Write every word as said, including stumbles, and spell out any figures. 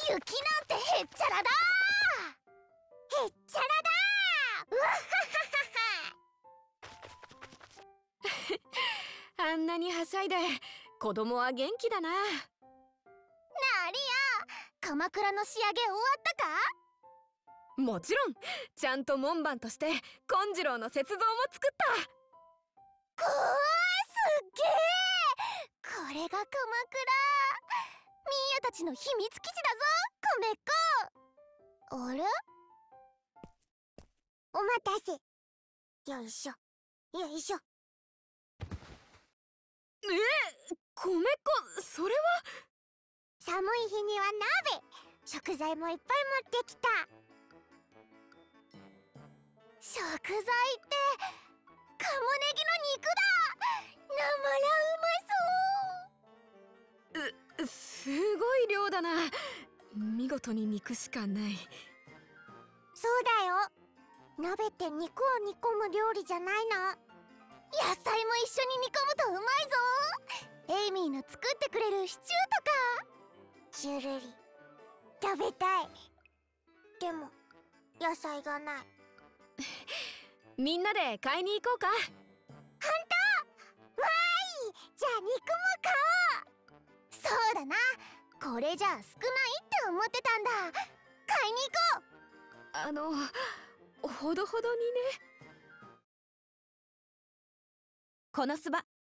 雪なんてへっちゃらだーへっちゃらだーうわははははあんなにはしゃいで子供は元気だな。 なあリア、鎌倉の仕上げ終わったか？ もちろん、ちゃんと門番として金次郎の雪像も作った。 こーすっげー、これが鎌倉。ミーヤたちの秘密基地だぞ、コメッコ。あれ？お待たせ。よいしょよいしょ。 え、米粉、それは。 寒い日には鍋、食材もいっぱい持ってきた。食材ってカモネギの肉だ。なまらうまそう。 う、すごい量だな。見事に肉しかない。 そうだよ、鍋って肉を煮込む料理じゃないの。野菜も一緒に煮込むとうまいぞ。エイミーの作ってくれるシチューとか。ジュルリ食べたい。でも野菜がない。 みんなで買いに行こうか。 ほんと？わーい、じゃあ肉も買おう。そうだな、これじゃあ少ないって思ってたんだ。買いに行こう。 あの、ほどほどにね。 このすば